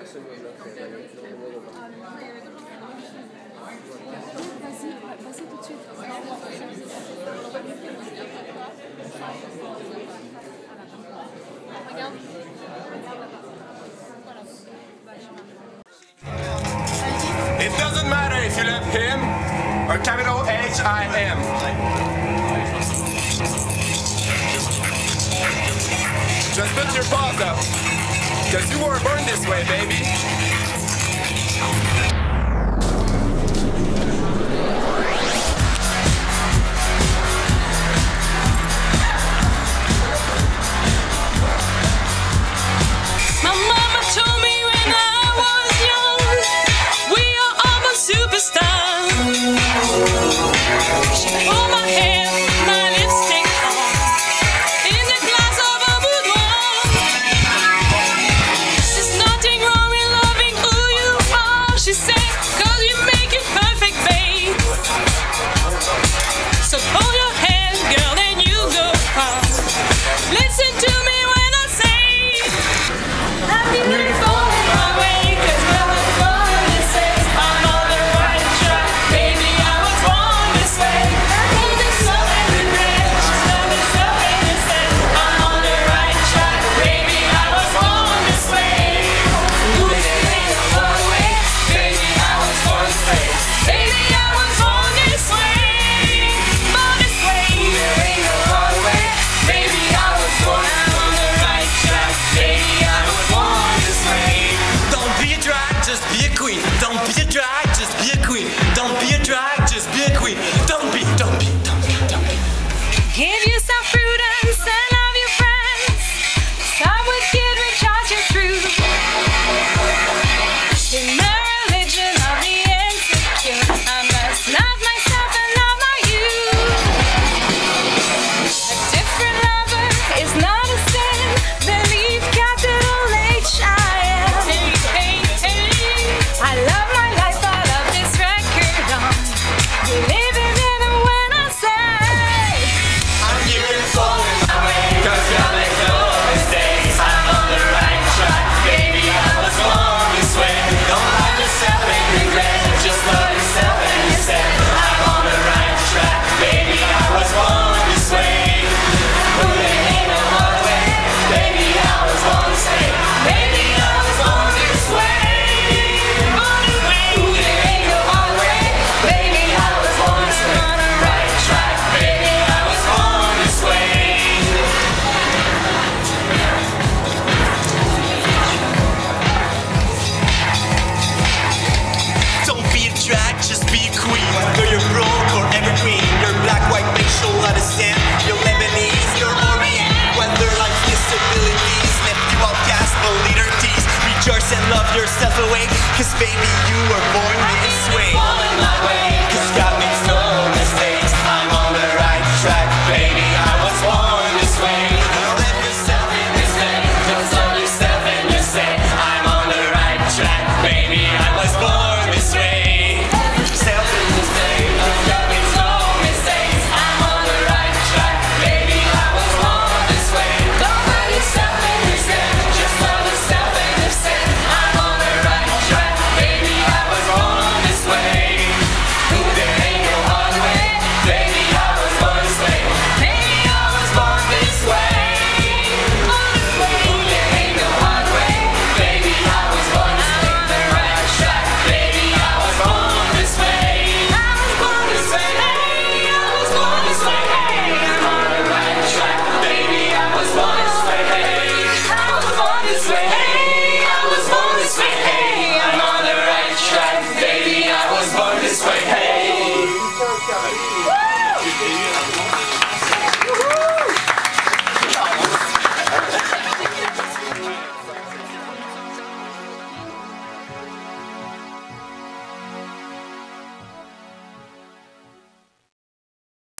Vas-y tout de suite. Regarde. It doesn't matter if you love him or capital H-I-M. Just put your paws up, because you were born this way, baby. My mama told me when I was young, we are all my superstars. She pulled my hair, my lipstick on, in the glass of a boudoir. There's nothing wrong with loving who you are, she said, 'cause you make it perfect, babe. So hold your hand, girl, and you go far. Listen to me when I say just be a queen. Don't be a drag, just be a queen. Don't be a drag, just be a queen. Don't be. Give yourself prudence and love your friends. Start with kid, recharge your truth. In the religion of the insecure, I must love myself and love my youth. A different lover is not a sin. Believe capital H-I-M. I love my life, I love this record on. Believe it even when I say I'm here falling my way, 'cause God makes no mistakes. I'm on the right track, baby, I was born this way. Don't love yourself and regret, just love yourself and you said I'm on the right track, baby, I was born this way. Ooh, there ain't no other way, baby, I was born this way. Baby, I was born this way. Ooh, there ain't no other way, baby, I was born this way. On the right track, baby, I was born this way. Don't be a drag, just be a queen. Whether you're broke or evergreen, you're black, white, racial, understand. You're Lebanese, you're Orient. Whether life's disabilities left you outcast, no leader tease. Rejoice and love yourself away, 'cause baby, you were born this way. Falling my way.